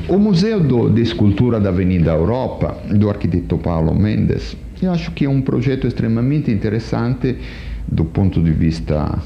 O Museu de Escultura da Avenida Europa, do architetto Paulo Mendes, io acho che è un progetto estremamente interessante do ponto di vista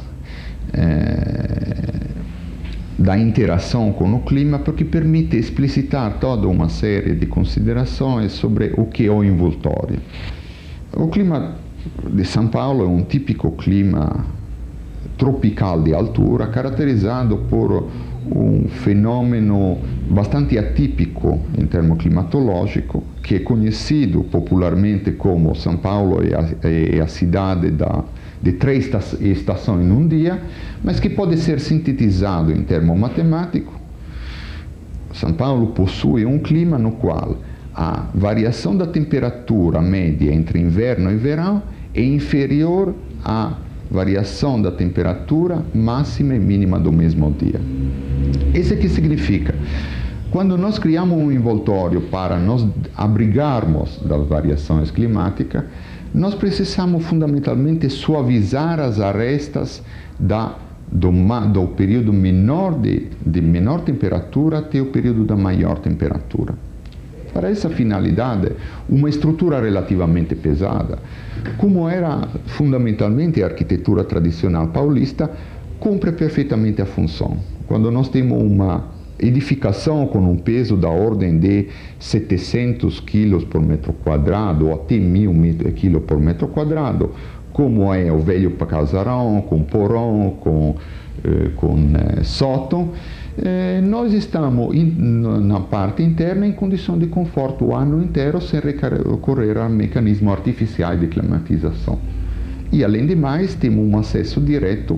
da interação com o clima, porque permite explicitar toda uma série de considerações sobre o que é o envoltório. O clima de São Paulo é um típico clima tropical de altura, caratterizzato por un fenomeno bastante atípico in termini climatologico, che è conosciuto popularmente come São Paulo è a cidade de 3 estações in un dia, mas che può essere sintetizzato in termini matematico. São Paulo possui un clima no qual a variação da temperatura média entre inverno e verão é inferior à variação da temperatura máxima e mínima do mesmo dia. Isso que significa? Quando nós criamos um envoltório para nos abrigarmos das variações climáticas, nós precisamos fundamentalmente suavizar as arestas do período menor de menor temperatura até o período da maior temperatura. Para essa finalidade, uma estrutura relativamente pesada, como era fundamentalmente a arquitetura tradicional paulista, cumpre perfeitamente a função. Quando nós temos uma edificação com um peso da ordem de 700 kg por metro quadrado ou até 1000 kg por metro quadrado, como é o velho casarão, com porão, com sótão, nós estamos na parte interna em condição de conforto o ano inteiro sem recorrer a mecanismos artificiais de climatização. E, além de mais, temos um acesso direto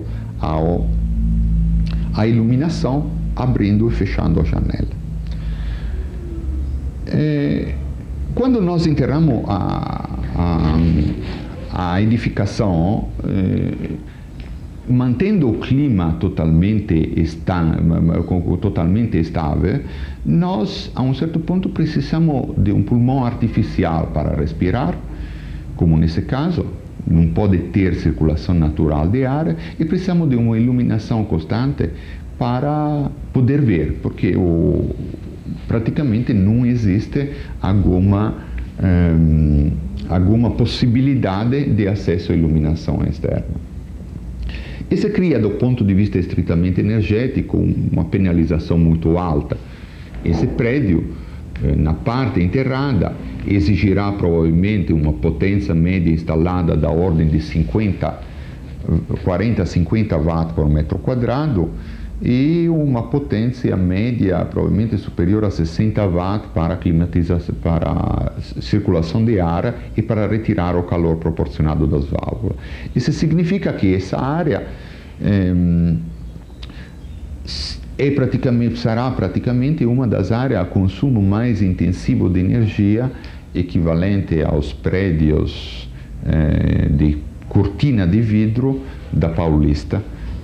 à iluminação, abrindo e fechando a janela. Quando nós enterramos a edificação, mantendo o clima totalmente estável, nós, a um certo ponto, precisamos de um pulmão artificial para respirar, como nesse caso, não pode ter circulação natural de ar, e precisamos de uma iluminação constante para poder ver, porque praticamente não existe alguma possibilidade de acesso à iluminação externa. Isso cria, do ponto de vista estritamente energético, uma penalização muito alta. Esse prédio, na parte enterrada, exigirá provavelmente uma potência média instalada da ordem de 40 a 50 watts por metro quadrado e uma potência média provavelmente superior a 60 watts para climatização, para circulação de ar e para retirar o calor proporcionado das válvulas. Isso significa que essa área será praticamente uma das áreas a consumo mais intensivo de energia, equivalente aos prédios de cortina de vidro da Paulista.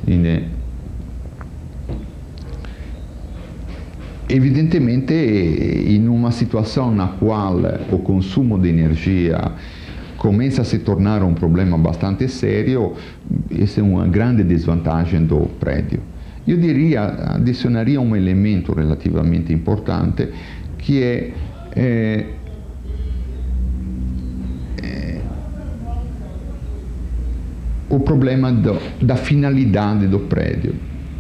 Evidentemente, in una situazione na quale o consumo di energia comincia a se tornare un problema abbastanza serio, questa è una grande desvantagem do prédio. Io adicionaria un elemento relativamente importante, che è o problema da finalidade do prédio.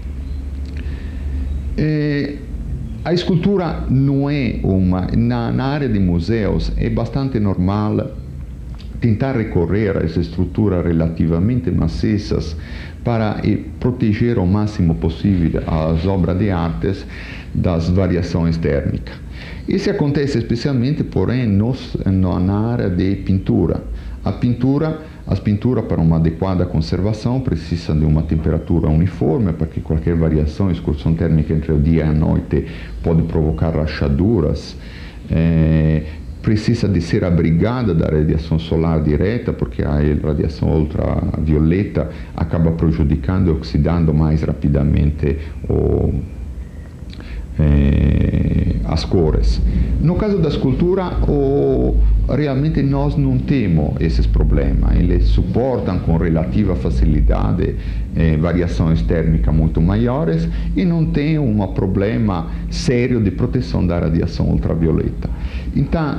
A escultura não é na área de museus é bastante normal tentar recorrer a essas estruturas relativamente maciças para proteger o máximo possível as obras de artes das variações térmicas. Isso acontece especialmente, porém, na área de pintura. As pinturas, para uma adequada conservação, precisam de uma temperatura uniforme, porque qualquer variação, excursão térmica entre o dia e a noite pode provocar rachaduras. Precisa de ser abrigada da radiação solar direta, porque a radiação ultravioleta acaba prejudicando e oxidando mais rapidamente as cores. No caso da escultura, realmente nós não temos esses problemas. Eles suportam com relativa facilidade variações térmicas muito maiores e não tem um problema sério de proteção da radiação ultravioleta. Então,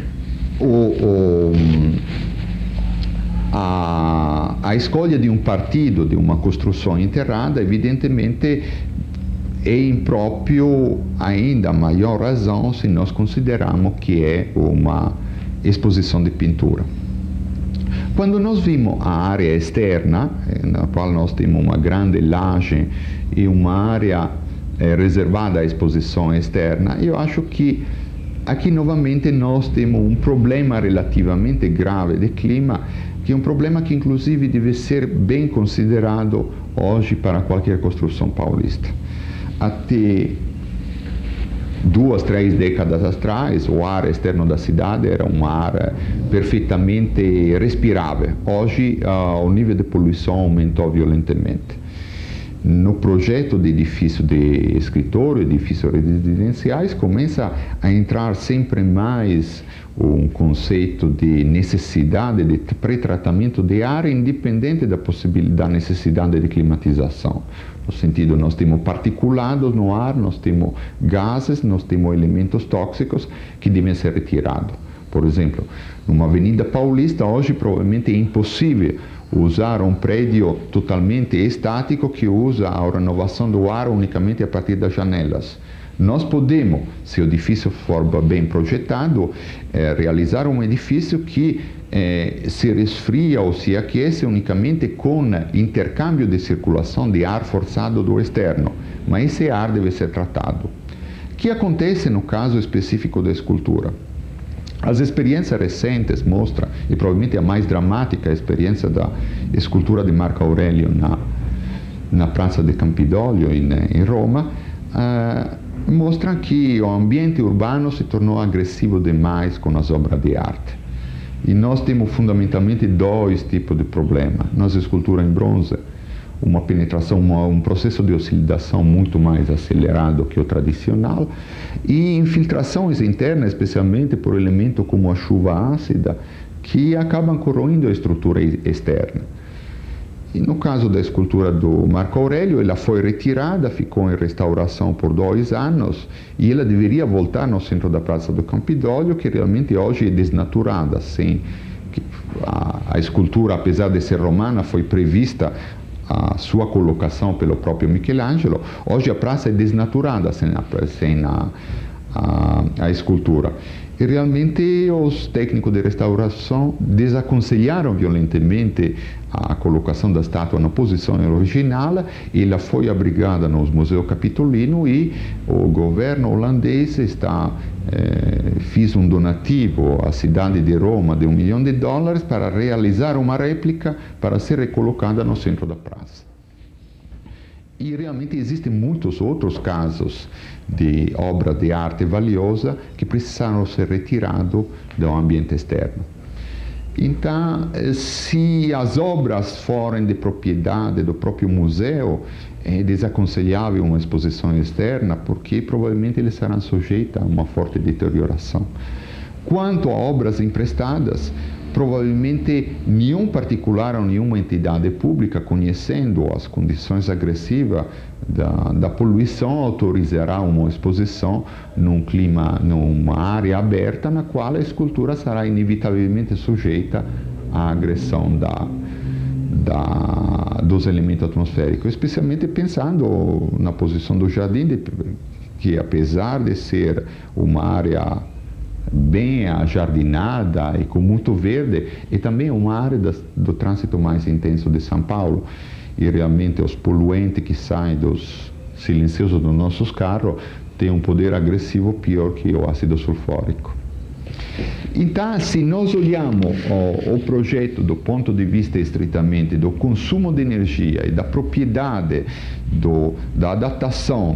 a escolha de um partido, de uma construção enterrada, evidentemente é impróprio, ainda maior razão se nós considerarmos que é uma exposição de pintura. Quando nós vimos a área externa, na qual nós temos uma grande laje e uma área reservada à exposição externa, eu acho que aqui novamente nós temos um problema relativamente grave de clima, que é um problema que inclusive deve ser bem considerado hoje para qualquer construção paulista. Até 2, 3 décadas atrás, o ar externo da cidade era um ar perfeitamente respirável. Hoje, o nível de poluição aumentou violentamente. No projeto de edifício de escritório, edifícios residenciais, começa a entrar sempre mais um conceito de necessidade de pré-tratamento de ar independente da possibilidade, da necessidade de climatização. No sentido, nós temos particulados no ar, nós temos gases, nós temos elementos tóxicos que devem ser retirados. Por exemplo, numa avenida paulista, hoje provavelmente é impossível usar um prédio totalmente estático que usa a renovação do ar unicamente a partir das janelas. Nós podemos, se o edifício for bem projetado, realizar um edifício que se resfria ou se aquece unicamente com intercâmbio de circulação de ar forçado do externo, mas esse ar deve ser tratado. O que acontece no caso específico da escultura? As experiências recentes mostram, e provavelmente a mais dramática a experiência da escultura de Marco Aurelio na Praça de Campidoglio, em Roma, mostram que o ambiente urbano se tornou agressivo demais com as obras de arte. E nós temos fundamentalmente dois tipos de problemas. Nas esculturas em bronze, uma penetração, um processo de oxidação muito mais acelerado que o tradicional, e infiltrações internas, especialmente por elementos como a chuva ácida, que acabam corroendo a estrutura externa. E no caso da escultura do Marco Aurelio, ela foi retirada, ficou em restauração por 2 anos, e ela deveria voltar no centro da Praça do Campidoglio, que realmente hoje é desnaturada. A escultura, apesar de ser romana, foi prevista a sua colocação pelo próprio Michelangelo. Hoje a praça é desnaturada sem a escultura. E realmente os técnicos de restauração desaconselharam violentamente a colocação da estátua na posição original. Ela foi abrigada no Museu Capitolino e o governo holandês fez um donativo à cidade de Roma de $1 milhão para realizar uma réplica para ser recolocada no centro da praça. E realmente existem muitos outros casos de obra de arte valiosa que precisaram ser retirados do ambiente externo. Então, se as obras forem de propriedade do próprio museu, é desaconselhável uma exposição externa, porque provavelmente eles serão sujeitos a uma forte deterioração. Quanto a obras emprestadas, provavelmente nenhum particular ou nenhuma entidade pública, conhecendo as condições agressivas da poluição, autorizará uma exposição numa área aberta na qual a escultura será inevitavelmente sujeita à agressão dos elementos atmosféricos, especialmente pensando na posição do jardim, que apesar de ser uma área bem ajardinada e com muito verde, é também uma área do trânsito mais intenso de São Paulo, e realmente os poluentes que saem dos silenciosos dos nossos carros têm um poder agressivo pior que o ácido sulfúrico. Então, se nós olhamos o projeto do ponto de vista estritamente do consumo de energia e da propriedade, da adaptação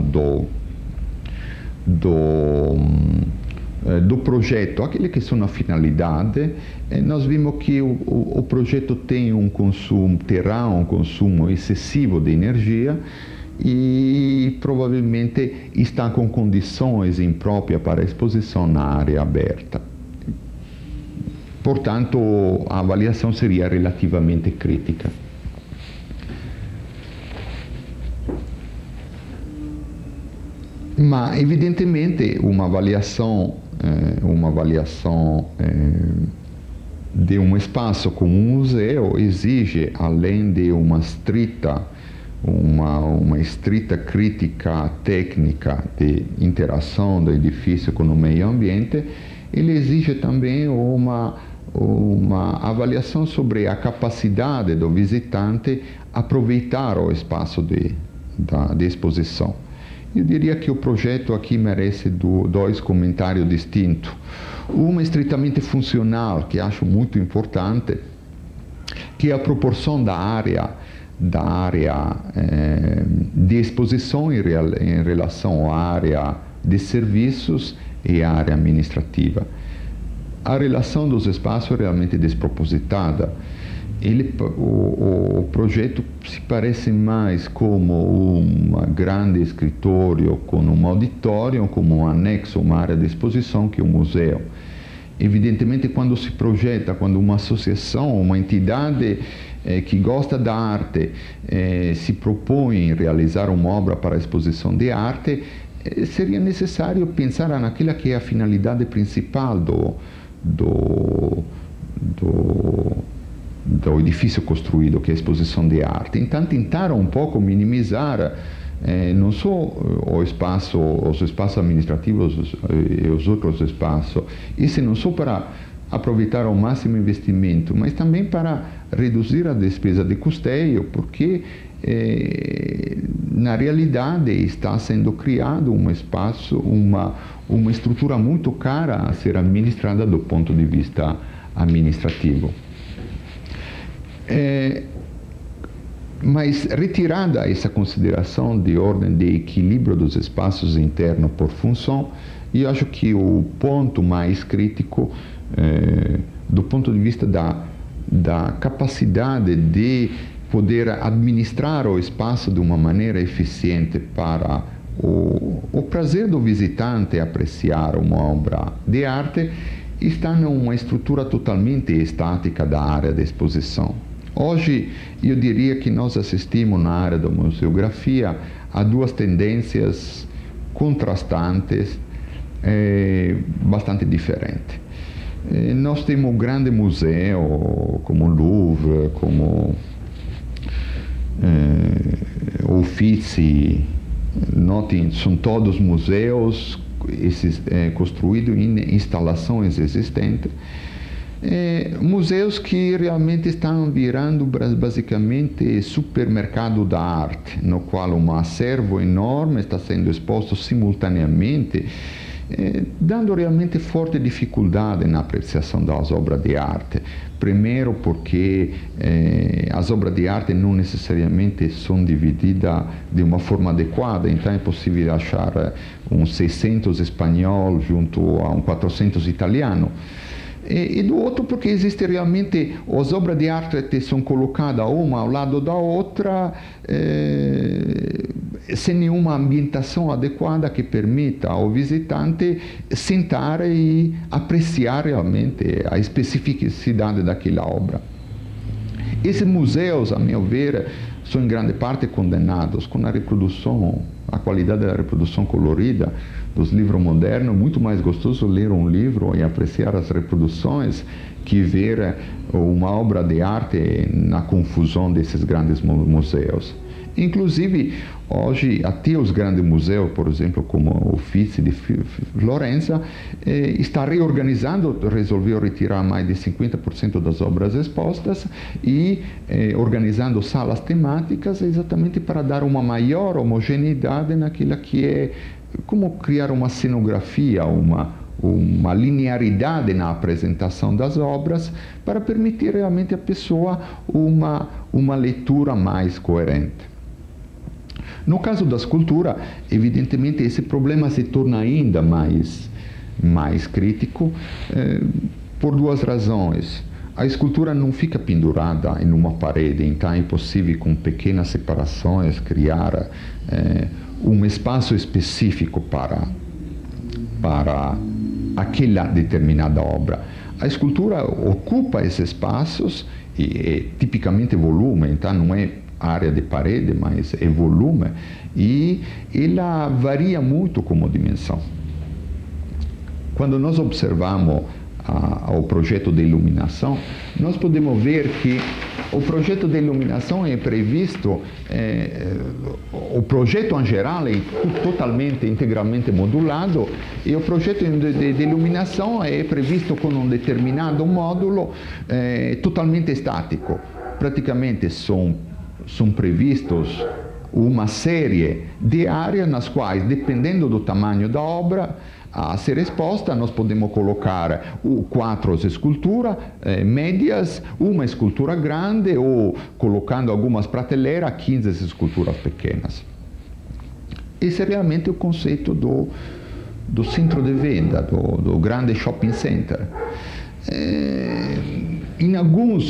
do projeto, aquele que são a finalidade, nós vimos que o projeto terá um consumo excessivo de energia, e provavelmente está com condições impróprias para exposição na área aberta. Portanto, a avaliação seria relativamente crítica. Ma evidentemente uma avaliação de um espaço como um museu exige, além de uma estrita crítica técnica de interação do edifício com o meio ambiente, ele exige também uma avaliação sobre a capacidade do visitante aproveitar o espaço de exposição. Eu diria que o projeto aqui merece dois comentários distintos. Uma estritamente funcional, que acho muito importante, que é a proporção da área de exposição em relação à área de serviços e à área administrativa. A relação dos espaços é realmente despropositada. O projeto se parece mais como um grande escritório com um auditório, como um anexo, uma área de exposição, que um museu. Evidentemente, quando se projeta, quando uma associação, uma entidade que gosta da arte se propõe realizar uma obra para exposição de arte, seria necessário pensar naquela que é a finalidade principal do edifício construído, que é a exposição de arte. Então, tentaram um pouco minimizar não só os espaços administrativos e os outros espaços, isso não só para aproveitar ao máximo o investimento, mas também para reduzir a despesa de custeio, porque na realidade está sendo criado um espaço, uma estrutura muito cara a ser administrada do ponto de vista administrativo. Mas retirada essa consideração de ordem de equilíbrio dos espaços internos por função, eu acho que o ponto mais crítico, do ponto de vista da capacidade de poder administrar o espaço de uma maneira eficiente para o prazer do visitante apreciar uma obra de arte, está numa estrutura totalmente estática da área de exposição. Hoje, eu diria que nós assistimos na área da museografia a duas tendências contrastantes, bastante diferentes. Nós temos um grande museu, como o Louvre, como o Uffizi, são todos museus construídos em instalações existentes. Museus que realmente estão virando basicamente supermercado da arte, no qual um acervo enorme está sendo exposto simultaneamente, dando realmente forte dificuldade na apreciação das obras de arte. Primeiro porque as obras de arte não necessariamente são divididas de uma forma adequada, então é possível achar um 600 espanhol junto a um 400 italiano. E do outro porque existe realmente as obras de arte que são colocadas uma ao lado da outra sem nenhuma ambientação adequada que permita ao visitante sentar e apreciar realmente a especificidade daquela obra. Esses museus, a meu ver, são em grande parte condenados com a qualidade da reprodução colorida dos livros modernos. Muito mais gostoso ler um livro e apreciar as reproduções que ver uma obra de arte na confusão desses grandes museus. Inclusive, hoje, até os grandes museus, por exemplo, como o Uffizi de Florença, está reorganizando, resolveu retirar mais de 50% das obras expostas e organizando salas temáticas exatamente para dar uma maior homogeneidade naquilo que é como criar uma cenografia, uma linearidade na apresentação das obras para permitir realmente à pessoa uma leitura mais coerente. No caso da escultura, evidentemente, esse problema se torna ainda mais crítico por duas razões. a escultura não fica pendurada em uma parede, então é possível com pequenas separações criar um espaço específico para aquela determinada obra. A escultura ocupa esses espaços e é tipicamente volume, então não é área de parede, mas é volume, e ela varia muito como dimensão. Quando nós observamos o projeto de iluminação, nós podemos ver que o projeto de iluminação é previsto, o projeto em geral é totalmente, integralmente modulado, e o projeto de iluminação é previsto com um determinado módulo totalmente estático. Praticamente são previstos uma série de áreas nas quais, dependendo do tamanho da obra a ser exposta, nós podemos colocar 4 esculturas médias, uma escultura grande ou, colocando algumas prateleiras, 15 esculturas pequenas. Esse é realmente o conceito do centro de venda, do grande shopping center. Em alguns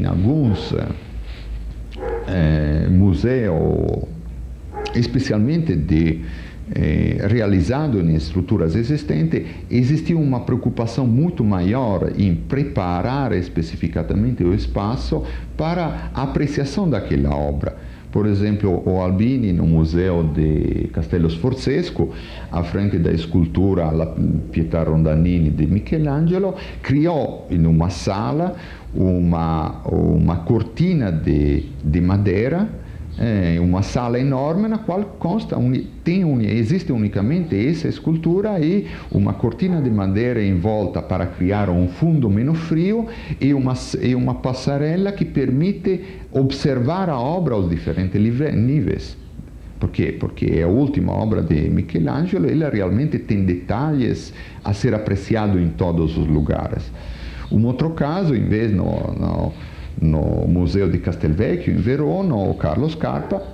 museus, especialmente realizado em estruturas existentes, existe uma preocupação muito maior em preparar especificamente o espaço para a apreciação daquela obra. Por exemplo, o Albini, no Museu de Castello Sforzesco, à frente da escultura La Pietà Rondanini de Michelangelo, criou em uma sala uma cortina de madeira, uma sala enorme na qual existe unicamente essa escultura e uma cortina de madeira em volta para criar um fundo menos frio e uma passarela que permite observar a obra aos diferentes níveis. Por quê? Porque é a última obra de Michelangelo, ela realmente tem detalhes a ser apreciado em todos os lugares. Um outro caso, em vez no Museu di Castelvecchio, em Verona, o Carlo Scarpa,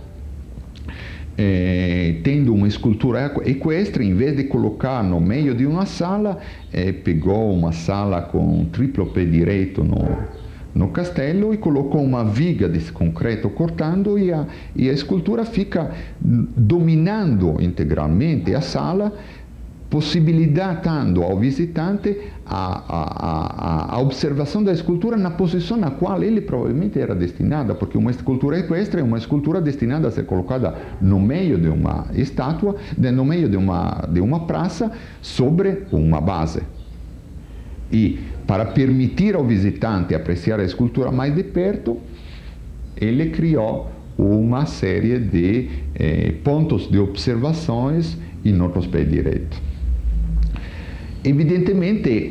tendo uma escultura equestre, em vez de colocar no meio de uma sala, pegou uma sala com um triplo pé direito no castelo e colocou uma viga de concreto cortando e a escultura fica dominando integralmente a sala, possibilitando ao visitante a observação da escultura na posição na qual ele provavelmente era destinada, porque uma escultura equestre é uma escultura destinada a ser colocada no meio de uma estátua, no meio de uma praça, sobre uma base. E para permitir ao visitante apreciar a escultura mais de perto, ele criou uma série de pontos de observações em outros pés direito. Evidentemente,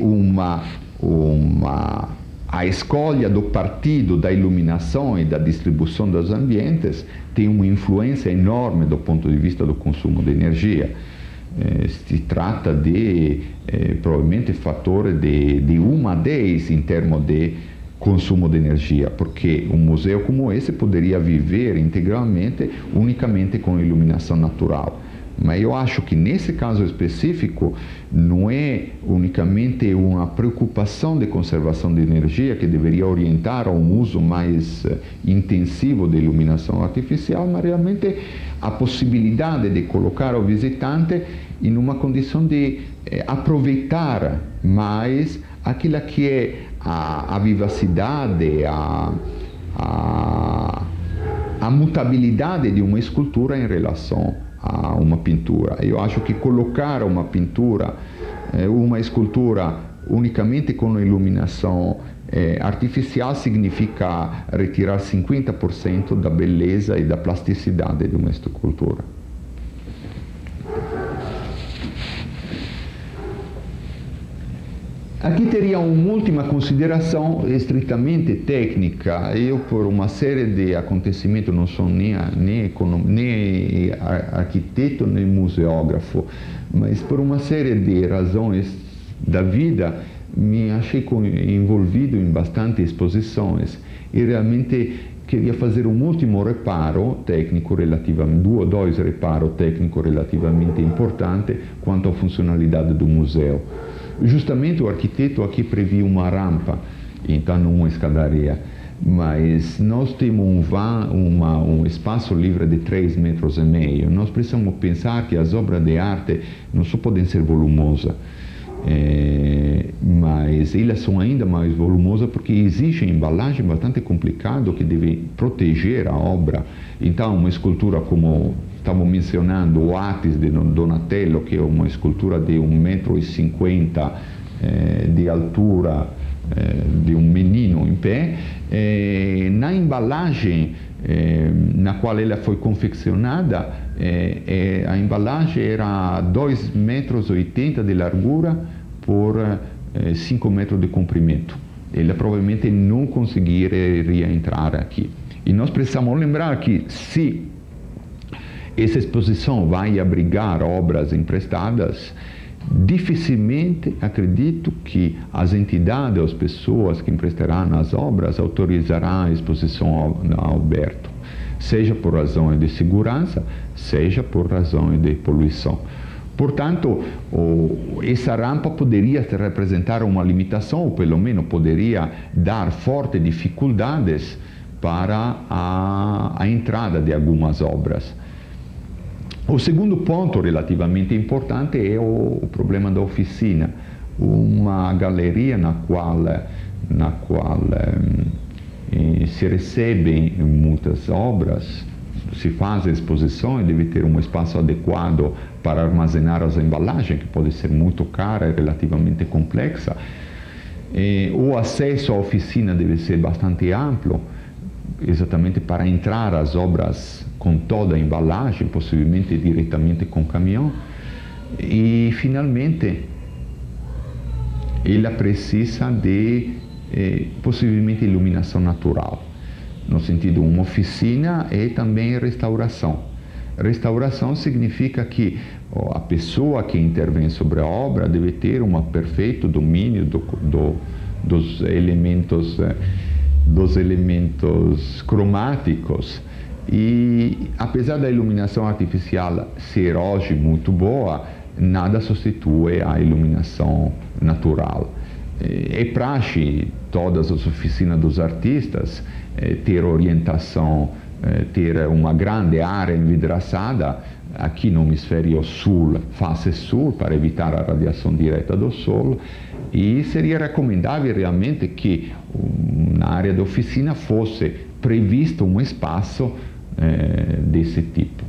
a escolha do partido da iluminação e da distribuição dos ambientes tem uma influência enorme do ponto de vista do consumo de energia. Se trata de, provavelmente, fator de 1 a 10 em termos de consumo de energia, porque um museu como esse poderia viver integralmente, unicamente com iluminação natural. Mas eu acho que nesse caso específico não é unicamente uma preocupação de conservação de energia que deveria orientar a um uso mais intensivo de iluminação artificial, mas realmente a possibilidade de colocar o visitante em uma condição de aproveitar mais aquilo que é a vivacidade, a mutabilidade de uma escultura em relação a uma pintura. Eu acho que colocar uma pintura, uma escultura unicamente com iluminação artificial significa retirar 50% da beleza e da plasticidade de uma escultura. Aqui teria uma última consideração estritamente técnica. Eu, por uma série de acontecimentos, não sou nem arquiteto nem museógrafo, mas por uma série de razões da vida, me achei envolvido em bastante exposições e realmente queria fazer um último reparo técnico relativamente, dois reparos técnicos relativamente importantes quanto à funcionalidade do museu. Justamente o arquiteto aqui previu uma rampa então não escadaria. Mas nós temos um espaço livre de 3,5 metros. Nós precisamos pensar que as obras de arte não só podem ser volumosas, mas elas são ainda mais volumosas porque existe uma embalagem bastante complicada que deve proteger a obra. Então, uma escultura como estava mencionando o Atis de Donatello, que é uma escultura de 1,50 metro de altura, de um menino em pé, na embalagem na qual ela foi confeccionada, a embalagem era 2,80 metros de largura por 5 metros de comprimento. Ela provavelmente não conseguiria entrar aqui. E nós precisamos lembrar que se essa exposição vai abrigar obras emprestadas, dificilmente acredito que as entidades, as pessoas que emprestarão as obras, autorizarão a exposição aberta, seja por razões de segurança, seja por razões de poluição. Portanto, essa rampa poderia representar uma limitação, ou pelo menos poderia dar fortes dificuldades para a entrada de algumas obras. O segundo ponto relativamente importante é o problema da oficina, uma galeria na qual se recebem muitas obras, se faz exposição e deve ter um espaço adequado para armazenar as embalagens, que pode ser muito cara e relativamente complexa. O acesso à oficina deve ser bastante amplo, exatamente para entrar as obras com toda a embalagem, possivelmente diretamente com caminhão. E, finalmente, ela precisa de, possivelmente, iluminação natural. No sentido, uma oficina é também restauração. Restauração significa que a pessoa que intervém sobre a obra deve ter um perfeito domínio dos elementos cromáticos. E, apesar da iluminação artificial ser hoje muito boa, nada substitui a iluminação natural. É praxe todas as oficinas dos artistas ter orientação, ter uma grande área envidraçada aqui no hemisfério sul, face sul, para evitar a radiação direta do sol. E seria recomendável realmente que na área da oficina fosse previsto um espaço desse tipo.